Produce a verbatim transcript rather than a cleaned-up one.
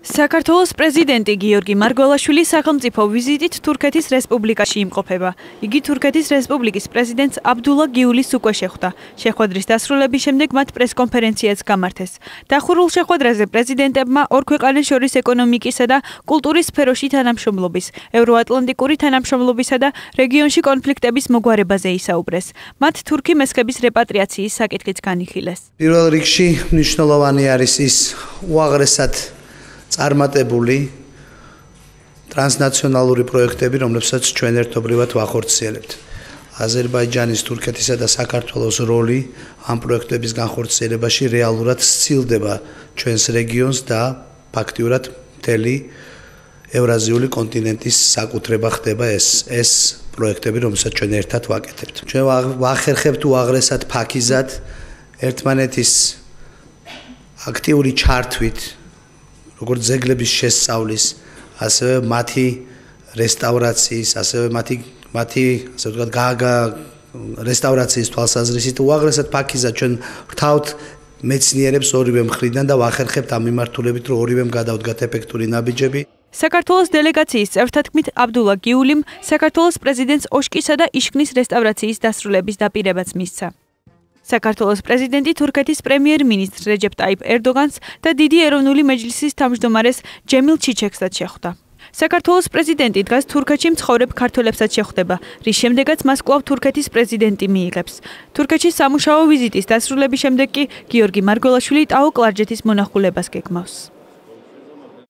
საქართველოს პრეზიდენტი გიორგი მარგველაშვილი სახელმწიფო ვიზიტით თურქეთის რესპუბლიკაში იმყოფება. იგი თურქეთის რესპუბლიკის პრეზიდენტს აბდულა გიულის უკვე შეხვდა. შეხვედრის დასრულების შემდეგ მათ პრესკონფერენციაც გამართეს. დახურულ შეხვედრაზე პრეზიდენტებმა ორ ქვეყანას შორის ეკონომიკისა და კულტურის სფეროში თანამშრომლობის, ევროატლანტიკური თანამშრომლობისა და რეგიონში კონფლიქტების მოგვარებაზე ისაუბრეს. მათ თურქი მესხების რეპატრიაციის საკითხიც განიხილეს. პირველ რიგში მნიშვნელოვანი არის ის უაღრესად წარმატებული ტრანსნაციონალური პროექტები, რომლებსაც ჩვენ ერთობლივად ვახორციელებთ. აზერბაიჯანის, თურქეთისა და საქართველოს როლი ამ პროექტების განხორციელებაში რეალურად სცილდება ჩვენს რეგიონს და ფაქტიურად მთელი ევრაზიული კონტინენტის საკუთრება ხდება ეს ეს პროექტები, რომელსაც ჩვენ ერთად ვაკეთებთ. ჩვენ ვახერხებთ უაღრესად ფაქიზად ერთმანეთის აქტიური ჩართვით, როგორც ძეგლების შესწავლის, ასევე მათი რესტავრაციის, ასევე მათი მათი ასე ვთქვათ, გააგა რესტავრაციის თვალსაზრისით უაღრესად ფაქიზად ჩვენ ვრთავთ მეცნიერებს ორივე მხრიდან და ვახერხებთ ამ მიმართულებით, რომ ორივემ გადავდგათ ეფექტური ნაბიჯები. საქართველოს დელეგაციის წევრთა თქმით აბდულა გიულიმ საქართველოს პრეზიდენტს ოშკისა და იშხნის რესტავრაციის დასრულების დაპირებაც მისცა. საქართველოს პრეზიდენტი თურქეთის პრემიერ-მინისტრ რეჯეფ ტაიფ ერდოგანს და დიდი ეროვნული მეჯლისის თავმჯდომარეს ჯემილ ჩიჩეკსაც შეხვდა. საქართველოს პრეზიდენტი დგას თურქეთში მცხოვრებ ქართველებსაც შეხვდება, რის შემდეგაც მას კვლავ თურქეთის პრეზიდენტი მიიღებს. თურქეთში სამუშაო ვიზიტის დასრულების შემდეგ კი გიორგი მარგველაშვილი ტაო-კლარჯეთის მონახულებას გეგმავს.